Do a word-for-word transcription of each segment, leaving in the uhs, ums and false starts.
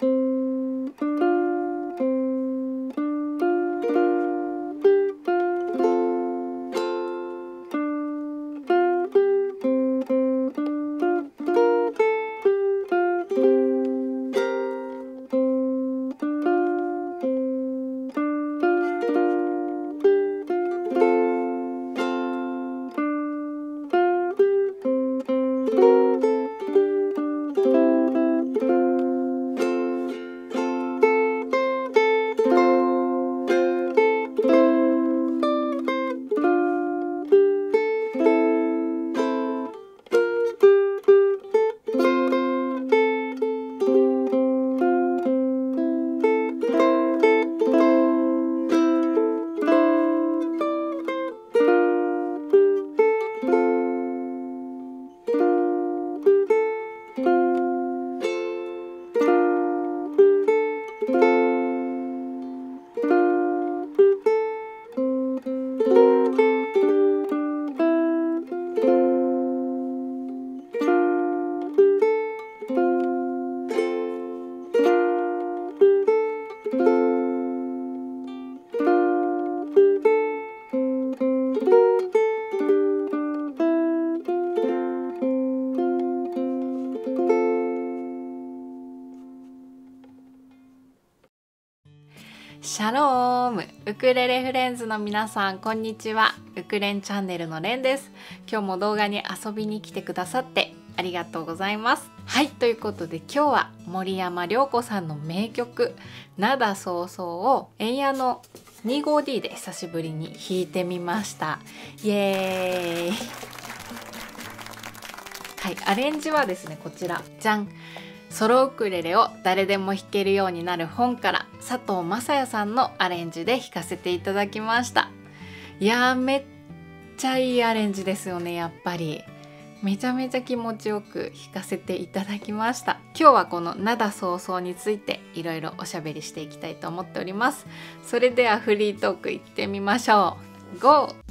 シャローム、ウクレレフレンズの皆さん、こんにちは。ウクレンチャンネルのレンです。今日も動画に遊びに来てくださってありがとうございます。はい、ということで今日は森山良子さんの名曲「灘そうそう」をエンヤの にじゅうごディー で久しぶりに弾いてみました。イエーイ。はい、アレンジはですね、こちらじゃん。ソロウクレレを誰でも弾けるようになる本から佐藤雅也さんのアレンジで弾かせていただきました。いやー、めっちゃいいアレンジですよね。やっぱりめちゃめちゃ気持ちよく弾かせていただきました。今日はこの灘そうそうについていろいろおしゃべりしていきたいと思っております。それではフリートーク行ってみましょう。ゴー。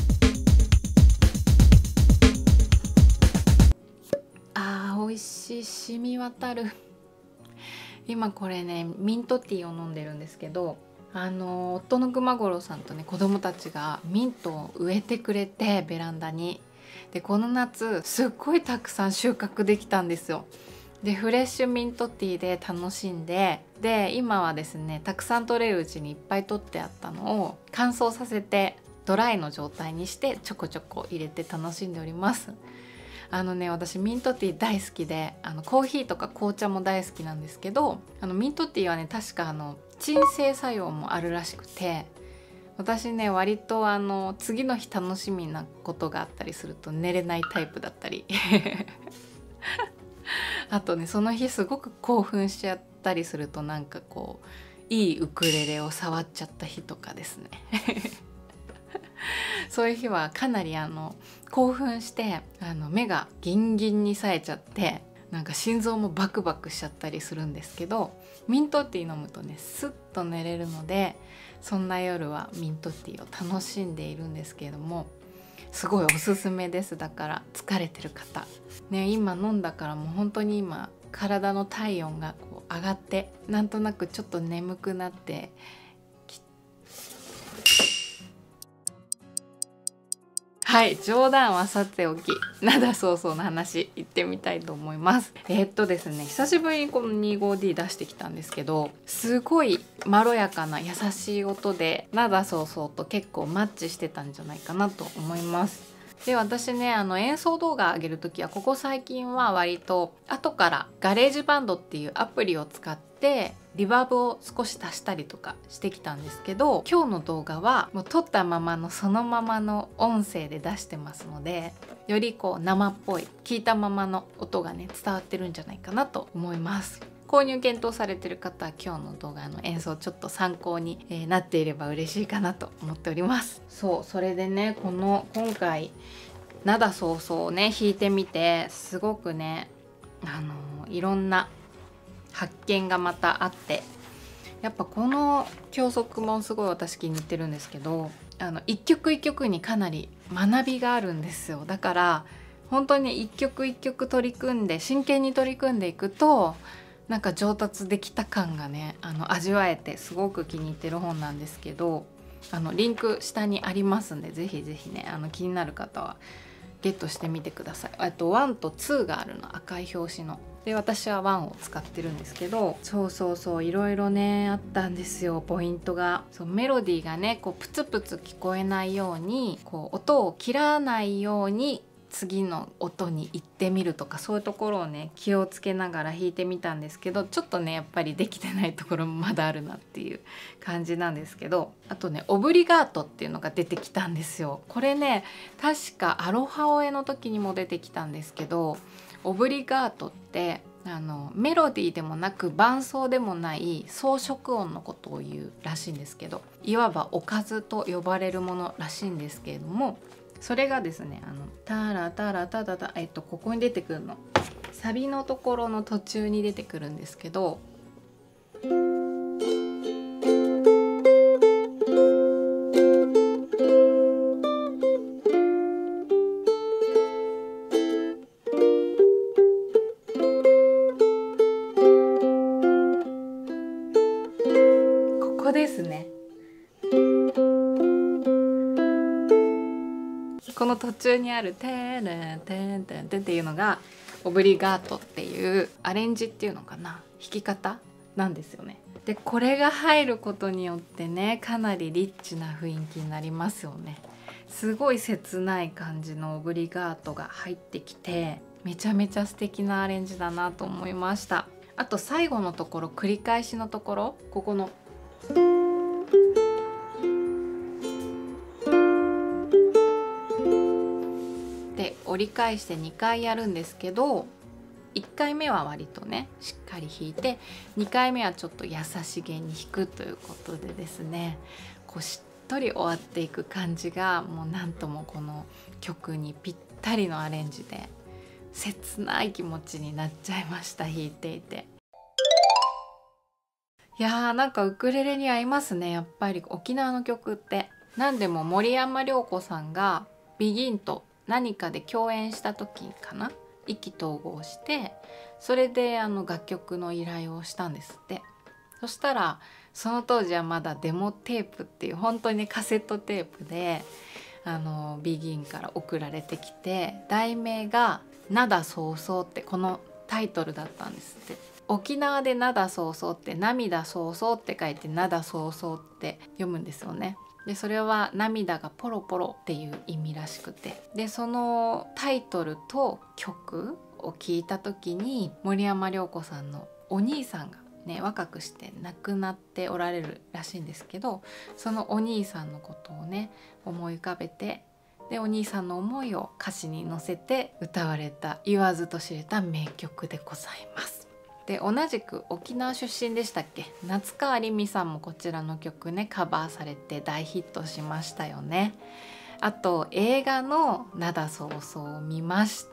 美味しい、染み渡る。今これね、ミントティーを飲んでるんですけど、あの夫の熊五郎さんとね、子供たちがミントを植えてくれて、ベランダに。でこの夏すっごいたくさん収穫できたんですよ。でフレッシュミントティーで楽しんで、で今はですね、たくさん取れるうちにいっぱい取ってあったのを乾燥させてドライの状態にしてちょこちょこ入れて楽しんでおります。あのね、私ミントティー大好きで、あのコーヒーとか紅茶も大好きなんですけど、あのミントティーはね、確かあの鎮静作用もあるらしくて、私ね割とあの次の日楽しみなことがあったりすると寝れないタイプだったりあとね、その日すごく興奮しちゃったりすると、なんかこういいウクレレを触っちゃった日とかですねそういう日はかなりあの興奮してあの目がギンギンに冴えちゃって、なんか心臓もバクバクしちゃったりするんですけど、ミントティー飲むとねスッと寝れるので、そんな夜はミントティーを楽しんでいるんですけれども、すごいおすすめです。だから疲れてる方ね、今飲んだからもう本当に今体の体温がこう上がって、なんとなくちょっと眠くなって、はい、冗談はさておき、灘そうそうの話行ってみたいと思います。えー、っとですね、久しぶりにこの にじゅうごディー 出してきたんですけど、すごいまろやかな優しい音で灘そうそうと結構マッチしてたんじゃないかなと思います。で私ね、あの演奏動画上げるときはここ最近は割と後からガレージバンドっていうアプリを使ってリバーブを少し足したりとかしてきたんですけど、今日の動画はもう撮ったままのそのままの音声で出してますので、よりこう生っぽい聞いたままの音がね伝わってるんじゃないかなと思います。購入検討されている方は今日の動画の演奏ちょっと参考に、えー、なっていれば嬉しいかなと思っております。そう、それでね、この今回灘そうそうをね弾いてみて、すごくね、あのー、いろんな発見がまたあって、やっぱこの教則もすごい私気に入ってるんですけど、あの一曲一曲にかなり学びがあるんですよ。だから本当に一曲一曲取り組んで真剣に取り組んでいくと、 なんか上達できた感がねあの味わえてすごく気に入ってる本なんですけど、あのリンク下にありますんでぜひぜひねあの気になる方はゲットしてみてください。あとワンとツーがあるの、赤い表紙ので私はワンを使ってるんですけど、そうそうそういろいろねあったんですよポイントが。そうメロディーがねこうプツプツ聞こえないようにこう音を切らないように次の音に行ってみるとか、そういうところをね気をつけながら弾いてみたんですけど、ちょっとねやっぱりできてないところもまだあるなっていう感じなんですけど、あとねオブリガートっていうのが出てきたんですよ。これね確かアロハオエの時にも出てきたんですけど、オブリガートってあのメロディーでもなく伴奏でもない装飾音のことを言うらしいんですけど、いわばおかずと呼ばれるものらしいんですけれども、それがですねあのタラタラタタタ、えっとここに出てくるのサビのところの途中に出てくるんですけど、ここですね。この途中にある「テーレンテンテンテン」っていうのがオブリガートっていうアレンジっていうのかな、弾き方なんですよね。でこれが入ることによってねかなりリッチな雰囲気になりますよね。すごい切ない感じのオブリガートが入ってきてめちゃめちゃ素敵なアレンジだなと思いました。あと最後のところ繰り返しのところ、ここの折り返してにかいやるんですけど、いっかいめは割とねしっかり弾いてにかいめはちょっと優しげに弾くということでですね、こうしっとり終わっていく感じがもうなんともこの曲にぴったりのアレンジで切ない気持ちになっちゃいました、弾いていて。いやーなんかウクレレに合いますね、やっぱり沖縄の曲って。なんでも森山良子さんがビギンと何かで共演した時かな、意気投合してそれであの楽曲の依頼をしたんですって。そしたらその当時はまだデモテープっていう本当にカセットテープであのビギンから送られてきて、題名が「灘そうそう」ってこのタイトルだったんですって。沖縄で灘そうそうって涙そうそうって書いて灘そうそうって読むんですよね。でそれは涙がポロポロっていう意味らしくて、でそのタイトルと曲を聞いた時に森山良子さんのお兄さんがね若くして亡くなっておられるらしいんですけど、そのお兄さんのことをね思い浮かべて、でお兄さんの思いを歌詞に乗せて歌われた言わずと知れた名曲でございます。で同じく沖縄出身でしたっけ、夏川りみさんもこちらの曲ねカバーされて大ヒットしましたよね。あと映画の「灘そうそう」を見ました。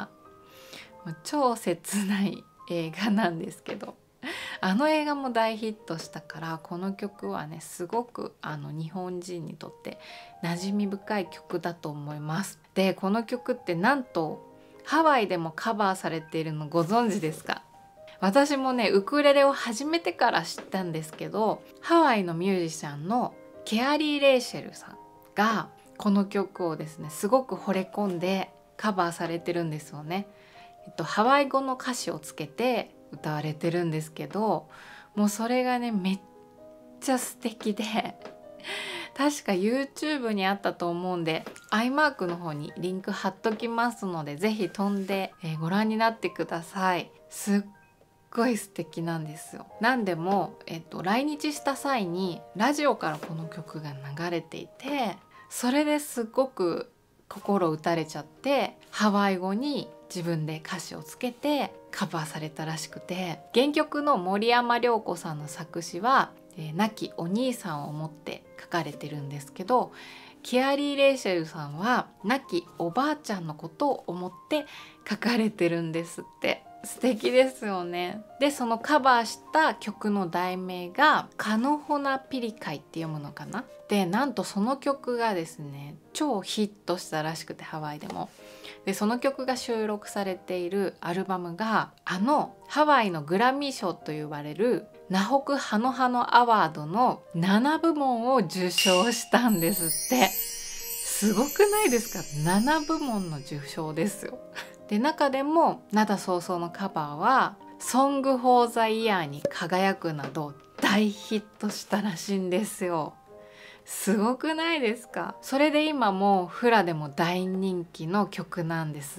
超切ない映画なんですけど、あの映画も大ヒットしたからこの曲はねすごくあの日本人にとって馴染み深い曲だと思います。でこの曲ってなんとハワイでもカバーされているのご存知ですか？私もねウクレレを始めてから知ったんですけど、ハワイのミュージシャンのケアリー・レイシェルさんがこの曲をですねすごく惚れ込んでカバーされてるんですよね。えっと、ハワイ語の歌詞をつけて歌われてるんですけど、もうそれがねめっちゃ素敵で確か YouTube にあったと思うんで iMark の方にリンク貼っときますのでぜひ飛んで、えー、ご覧になってください。すっごい素敵なんですよ。なんでも、えっと、来日した際にラジオからこの曲が流れていて、それですごく心打たれちゃってハワイ語に自分で歌詞をつけてカバーされたらしくて、原曲の森山良子さんの作詞は、えー、亡きお兄さんを思って書かれてるんですけど、キアリー・レイシェルさんは亡きおばあちゃんのことを思って書かれてるんですって。 素敵ですよね。でそのカバーした曲の題名がカノホナピリカイって読むのかな。でなんとその曲がですね超ヒットしたらしくて、ハワイでも。でその曲が収録されているアルバムがあのハワイのグラミー賞と呼ばれるナホクハノハノアワードのななぶもんを受賞したんですって。すごくないですか？ななぶもんの受賞ですよ。で中でも灘そうそうのカバーはソング・フォー・ザ・イヤーに輝くなど大ヒットしたらしいんですよ。すごくないですか？それで今もフラでも大人気の曲なんですって。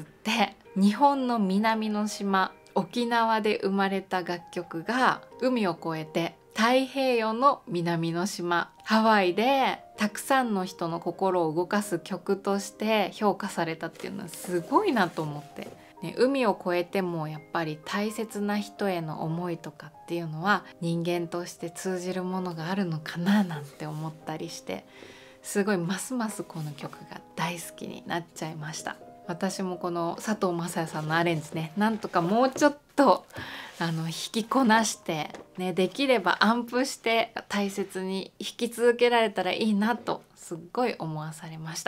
日本の南の島沖縄で生まれた楽曲が海を越えて太平洋の南の島ハワイでたくさんの人の心を動かす曲として評価されたっていうのはすごいなと思って、ね、海を越えてもやっぱり大切な人への思いとかっていうのは人間として通じるものがあるのかななんて思ったりして、すごいますますこの曲が大好きになっちゃいました。私もこの佐藤雅也さんのアレンジね、なんとかもうちょっとあの弾きこなして、ね、できればアンプして大切に弾き続けられたらいいなとすっごい思わされました。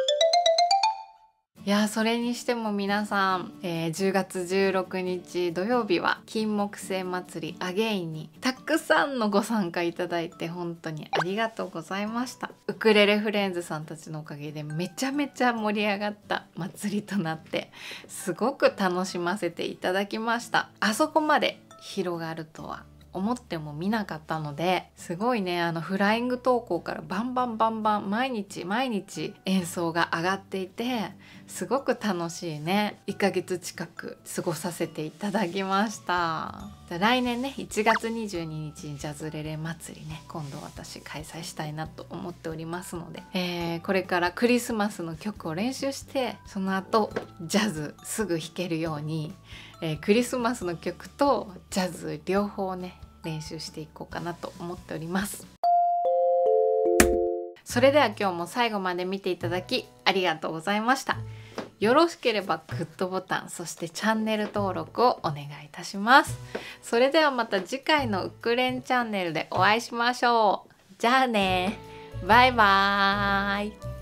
いやそれにしても皆さん、えー、じゅうがつじゅうろくにち土曜日は金木犀祭りアゲインにたくさんのご参加いただいて本当にありがとうございました。ウクレレフレンズさんたちのおかげでめちゃめちゃ盛り上がった祭りとなってすごく楽しませていただきました。あそこまで広がるとは思ってもみなかったので、すごいね、あのフライング投稿からバンバンバンバン毎日毎日演奏が上がっていて、すごく楽しいねいっかげつ近く過ごさせていただきました。来年ねいちがつにじゅうににちにジャズレレ祭りね今度私開催したいなと思っておりますので、えー、これからクリスマスの曲を練習してその後ジャズすぐ弾けるように、えー、クリスマスの曲とジャズ両方ね練習していこうかなと思っております。それでは今日も最後まで見ていただきありがとうございました。よろしければグッドボタン、そしてチャンネル登録をお願いいたします。それではまた次回のウクレンチャンネルでお会いしましょう。じゃあね、バイバーイ。